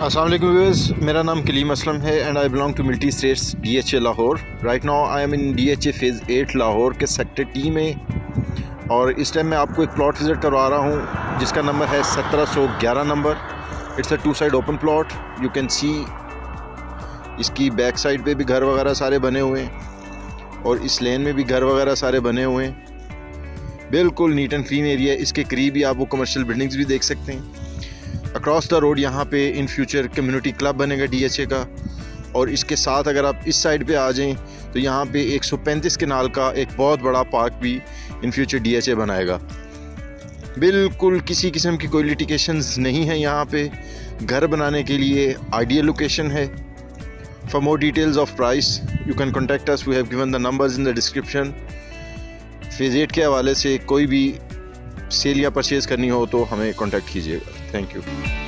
अस्सलाम वालेकुम व्यूअर्स, मेरा नाम कलीम असलम है and I belong to multi states DHA Lahore. Right now I am in DHA phase 8 Lahore के सेक्टर T में, और इस टाइम मैं आपको एक प्लॉट विज़िट करवा रहा हूँ जिसका नंबर है 1711 number. It's a 2 side open plot. You can see इसकी बैक साइड पे भी घर वगैरह सारे बने हुए हैं और इस लेन में भी घर वगैरह सारे बने हुए हैं। बिल्कुल नीट एंड क्लीन एरिया है। इसके करीब ही आप वो कमर्शियल बिल्डिंग्स भी देख सकते हैं। अक्रॉस द रोड यहाँ पे इन फ्यूचर कम्युनिटी क्लब बनेगा DHA का, और इसके साथ अगर आप इस साइड पे आ जाएं तो यहाँ पे 135 कनाल का एक बहुत बड़ा पार्क भी इन फ्यूचर DHA बनाएगा। बिल्कुल किसी किस्म की कोई लिटिगेशंस नहीं है यहाँ पे। घर बनाने के लिए आइडियल लोकेशन है। For more details of price you can contact us, we have given the numbers in the description. Phase 8 के हवाले से कोई भी सेल या परचेज़ करनी हो तो हमें कॉन्टेक्ट कीजिएगा। Thank you.